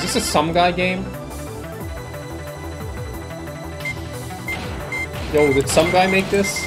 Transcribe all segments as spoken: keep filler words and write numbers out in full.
Is this a Some Guy game? Yo, did Some Guy make this?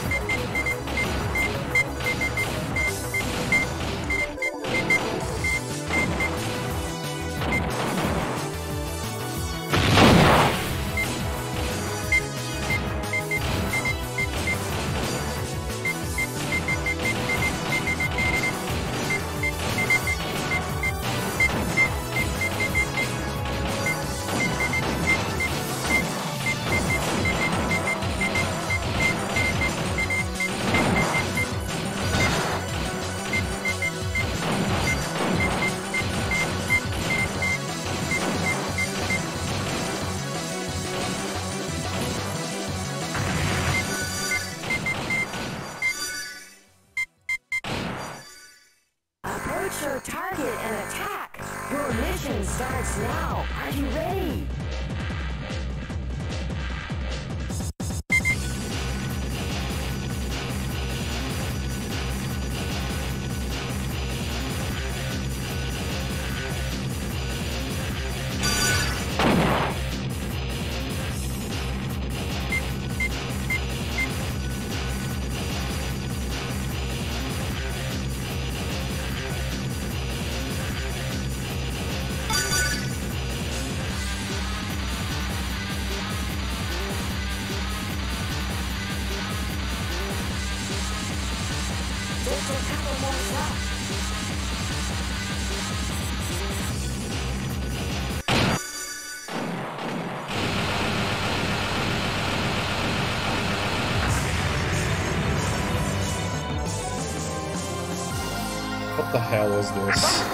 Your target and attack. Your mission starts now. Are you ready? Just a couple more shots. What the hell is this?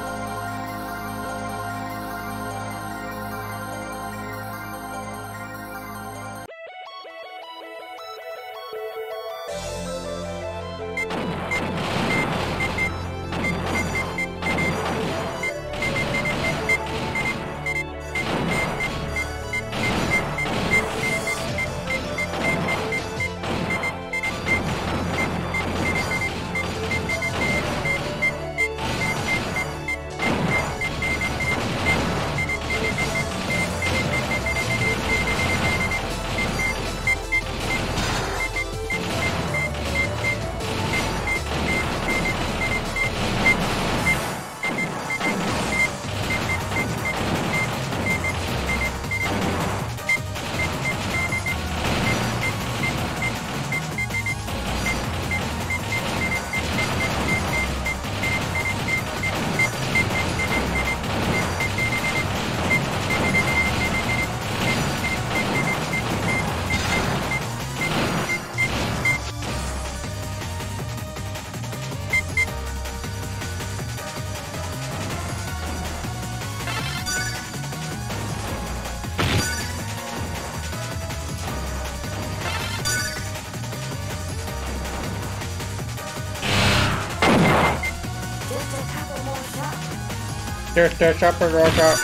Just a chopper rocket.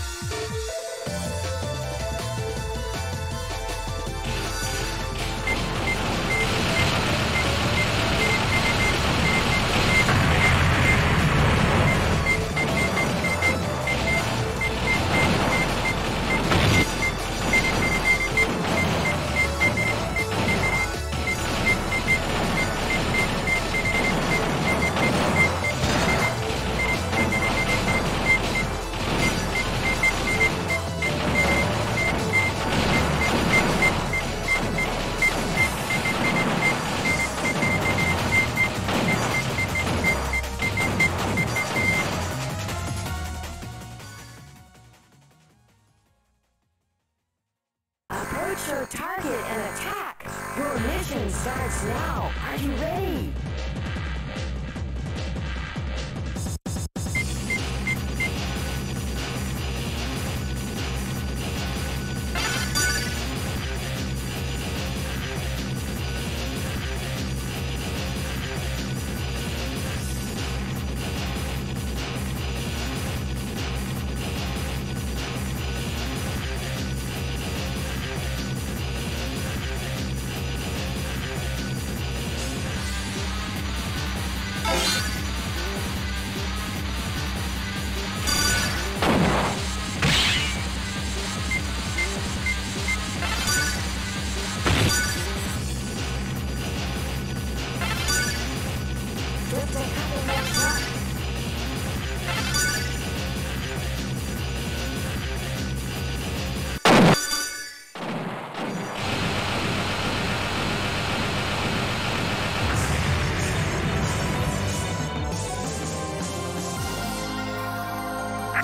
Approach your target and attack. Your mission starts now. Are you ready?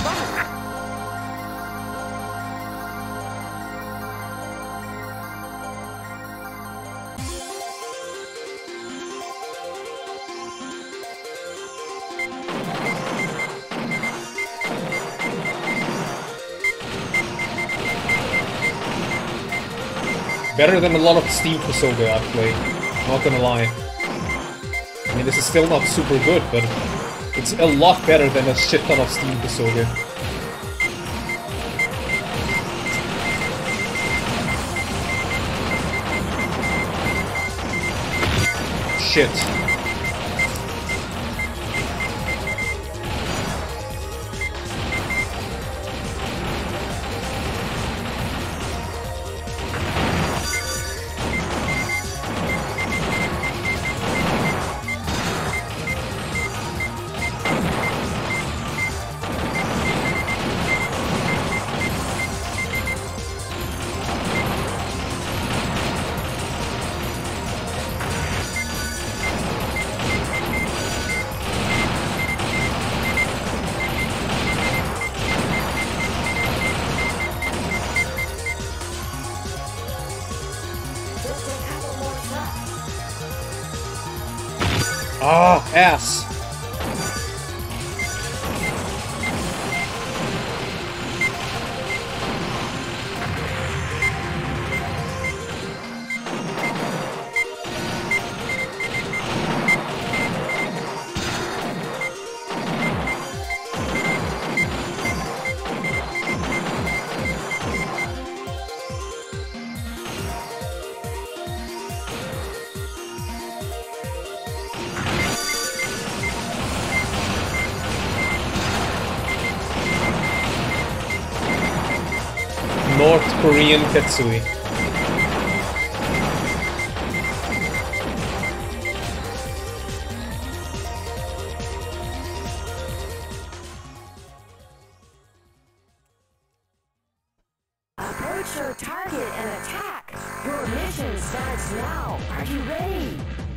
Better than a lot of Steam Pasoga I've played, not gonna lie. I mean, this is still not super good, but it's a lot better than a shit ton of Steam Pasoga. Shit. Ah, ass. North Korean Ketsui. Approach your target and attack. Your mission starts now. Are you ready?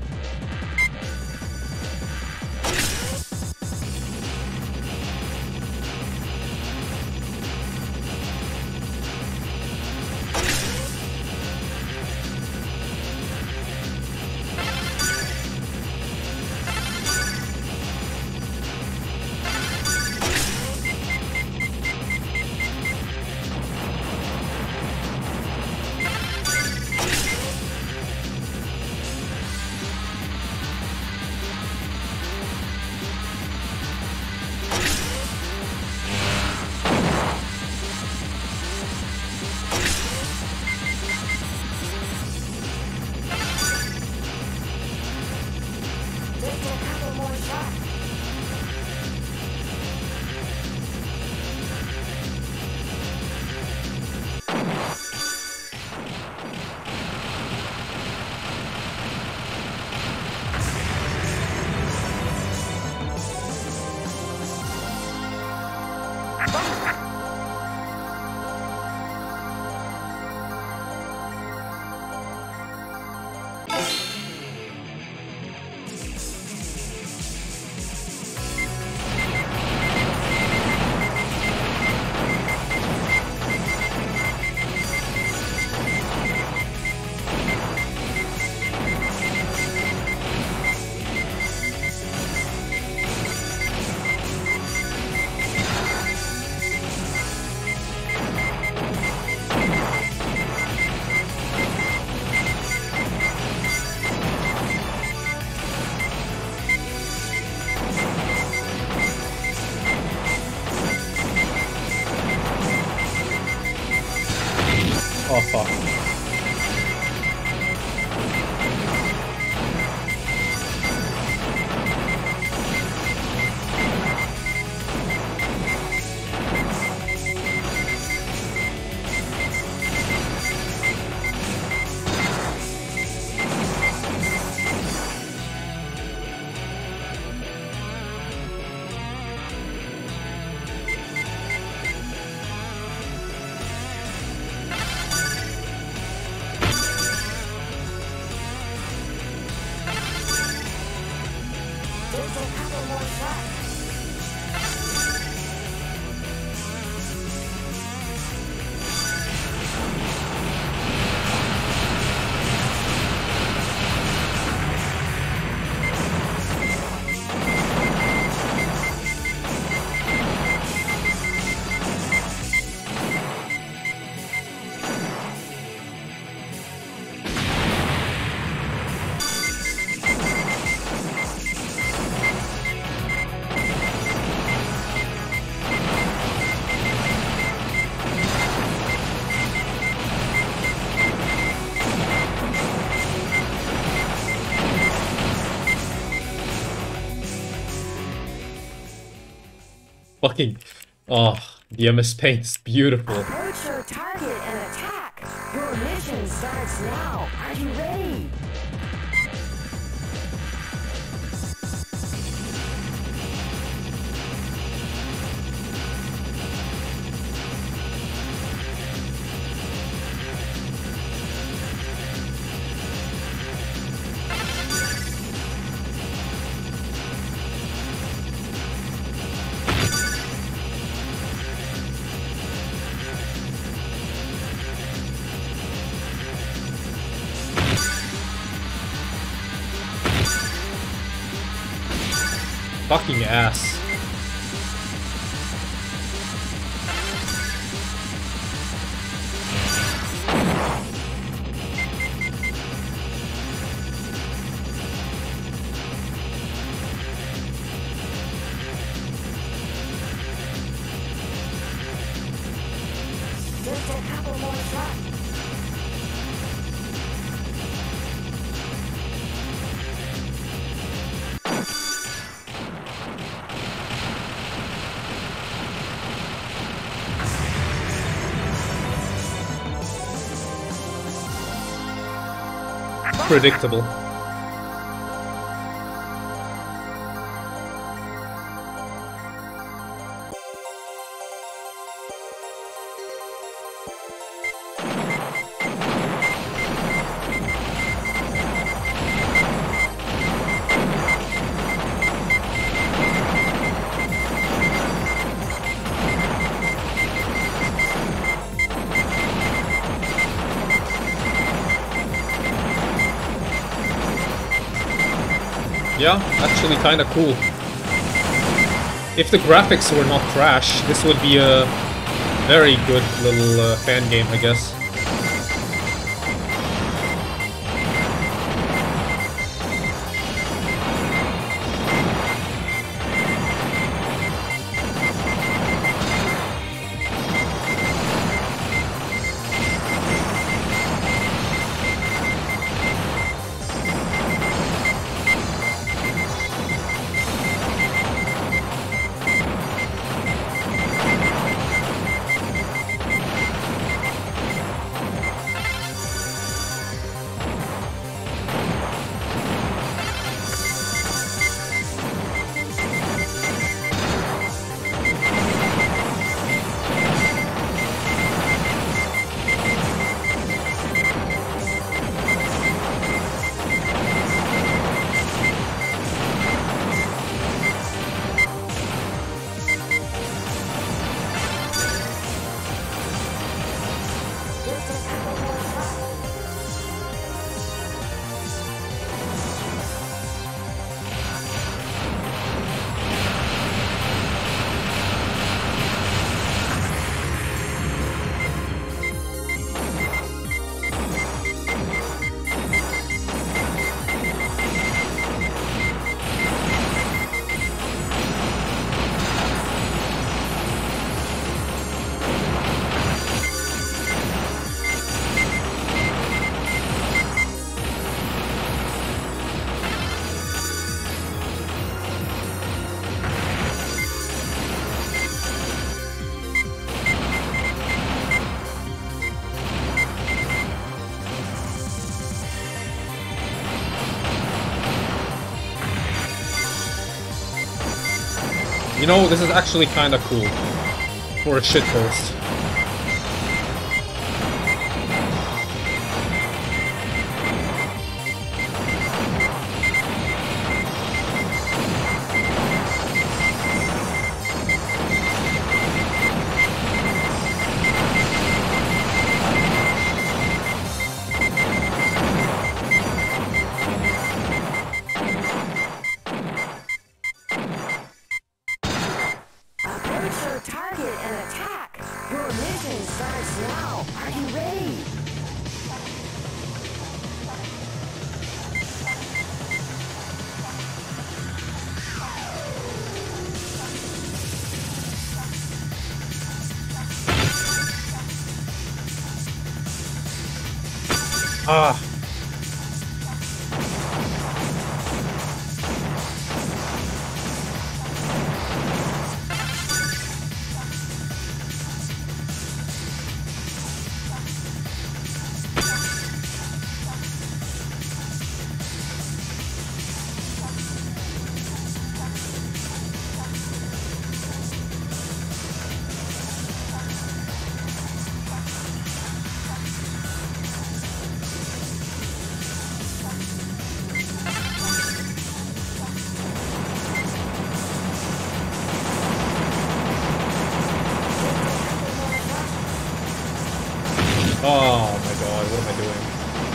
Oh fuck. Fucking... Oh, the M S Paint is beautiful. Approach your target and attack. Your mission starts now. Are you ready? Fucking ass. Just a couple more shots. Predictable. Yeah, actually kinda cool. If the graphics were not trash, this would be a very good little uh, fan game, I guess. You know, this is actually kinda cool. For a shitpost. Approach your target and attack. Your mission starts now. Are you ready? Ah. Oh my god, what am I doing?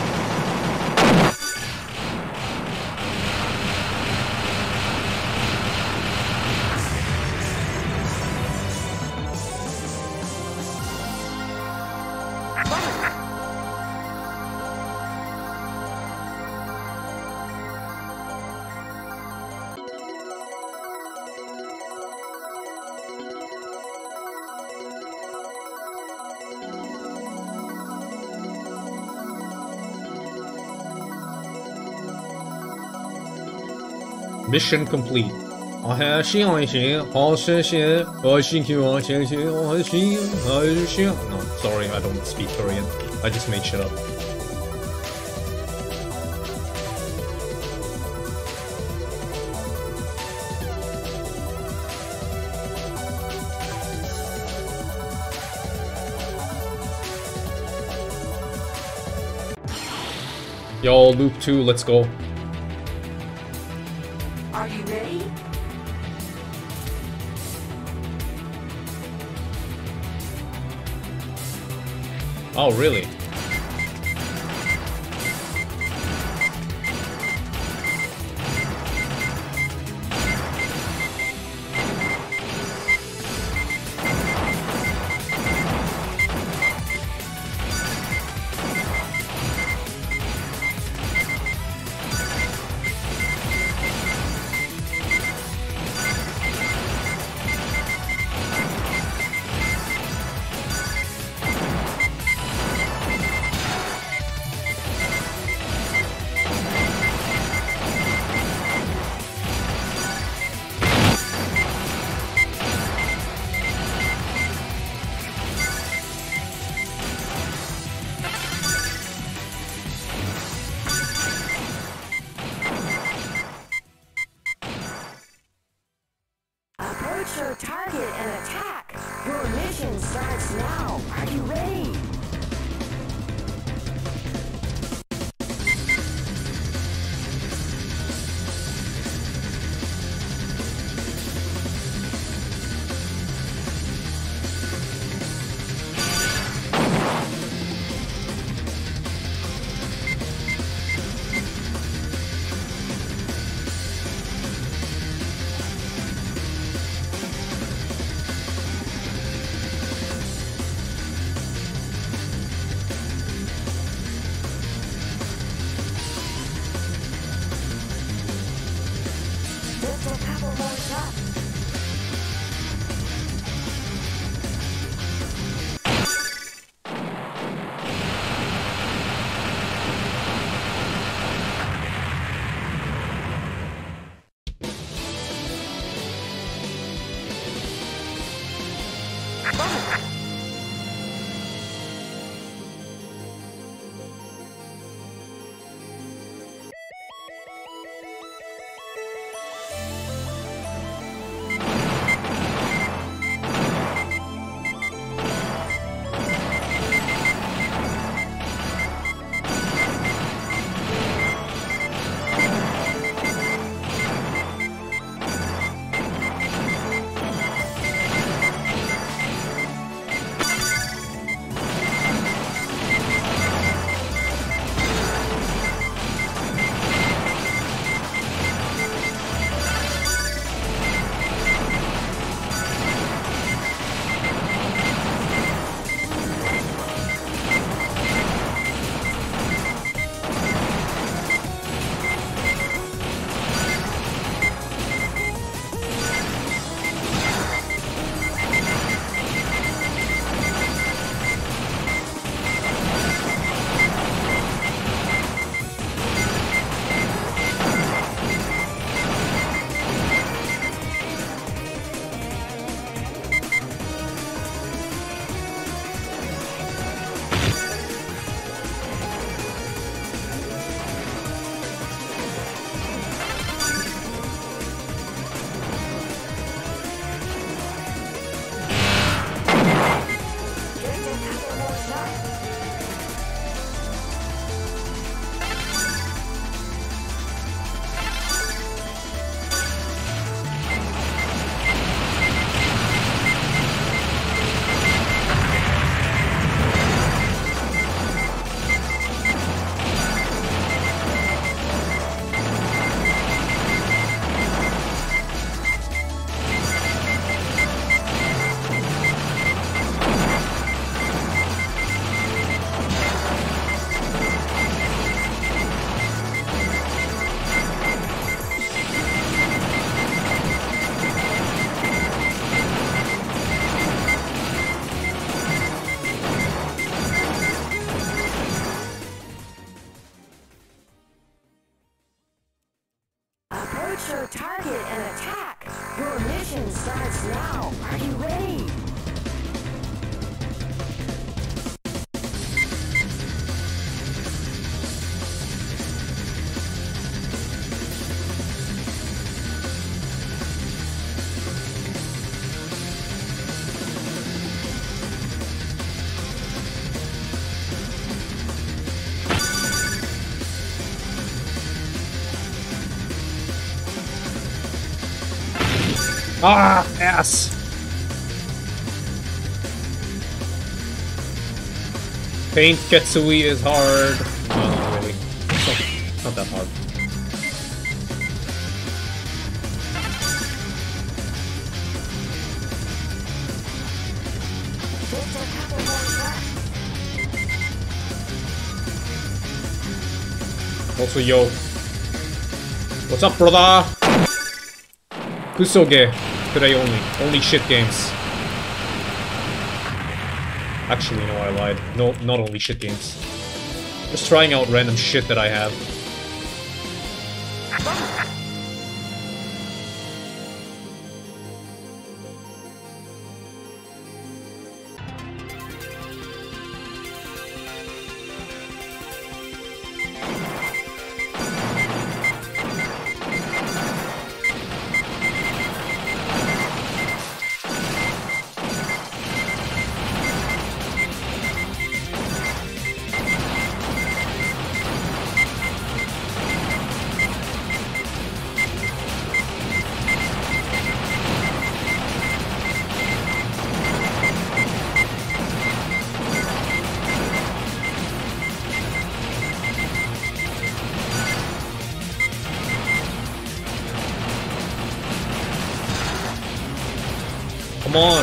Mission complete. 我还行还行，好谢谢，我辛苦我谢谢，我行还行。No, sorry, I don't speak Korean. I just made shit up. Yo, loop two, let's go. Are you ready? Oh, really? Approach your target and attack. Your mission starts now. Are you ready? Just a couple more shots. Ah, ass! Paint Ketsui is hard. No, not really. It's not, it's not that hard. Also, yo. What's up, brother? Kusoge. Today only. Only shit games. Actually, no, I lied. No, not only shit games. Just trying out random shit that I have. Come on!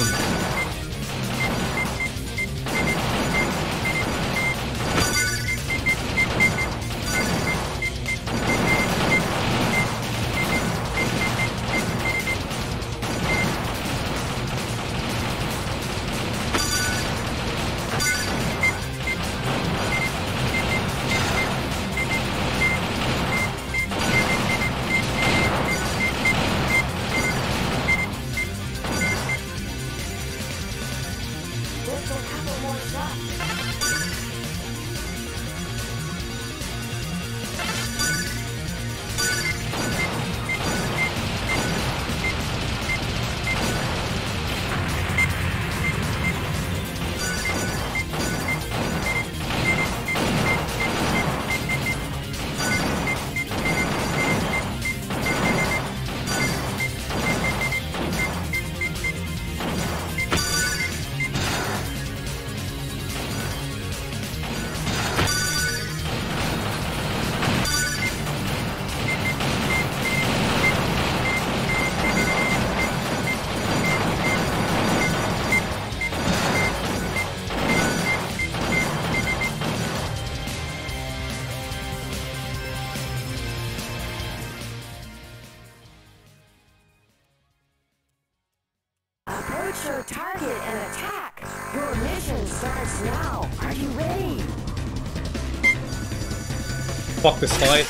Approach your target and attack. Your mission starts now. Are you ready? Fuck this fight.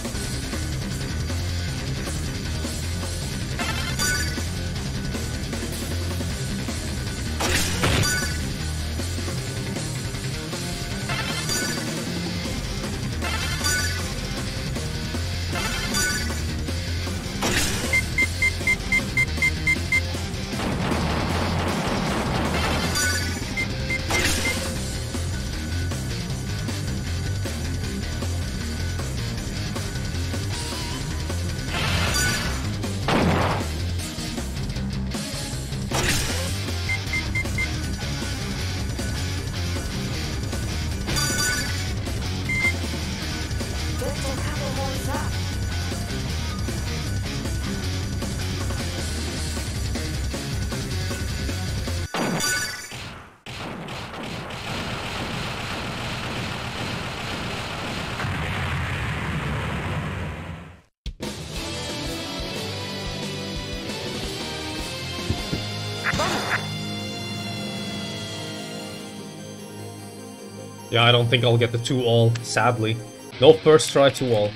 Yeah, I don't think I'll get the two all, sadly. No first try two all.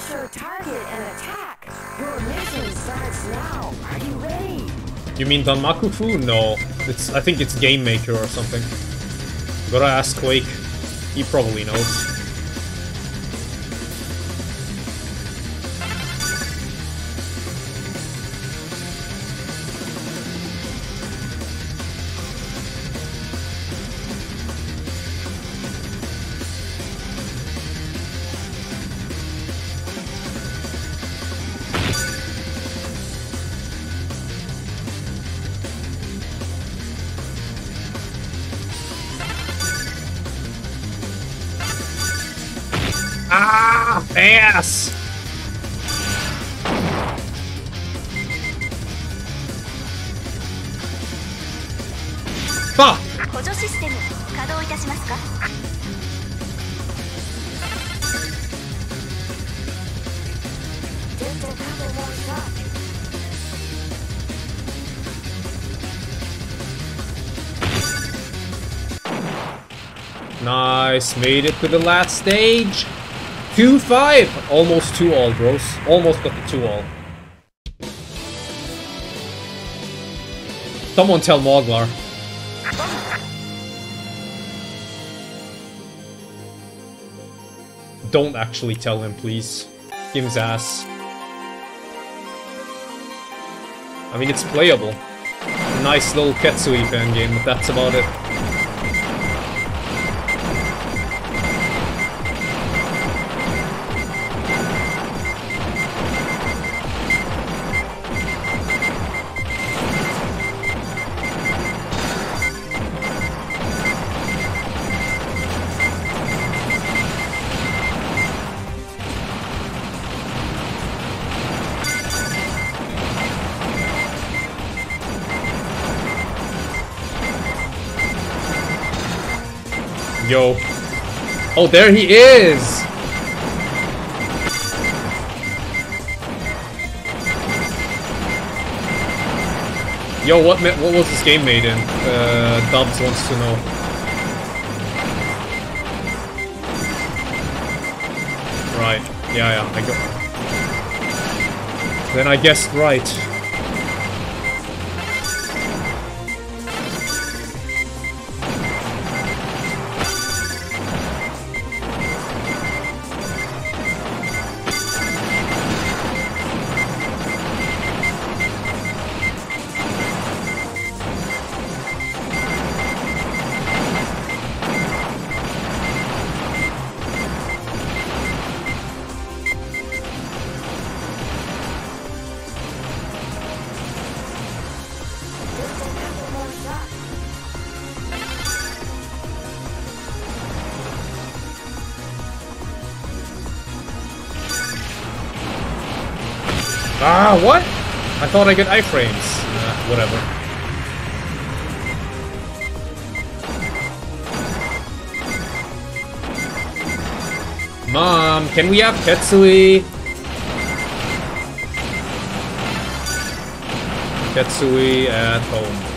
Approach your target and attack. Your mission starts now. Are you ready? You mean Danmakufu? No. It's I think it's Game Maker or something. Gotta ask Quake. He probably knows. Ah, ass! Fuck! 補助システム稼働いたしますか Just a couple more shots. Nice, made it to the last stage. two five! Almost two all, bros. Almost got the two all. Someone tell Moglar. Don't actually tell him, please. Give him his ass. I mean, it's playable. Nice little Ketsui fan game, but that's about it. Yo. Oh, there he is! Yo, what what was this game made in? Uh, Dubs wants to know. Right. Yeah, yeah, I got... Then I guessed right. Ah, what? I thought I get iframes. Nah, whatever. Mom, can we have Ketsui? Ketsui at home.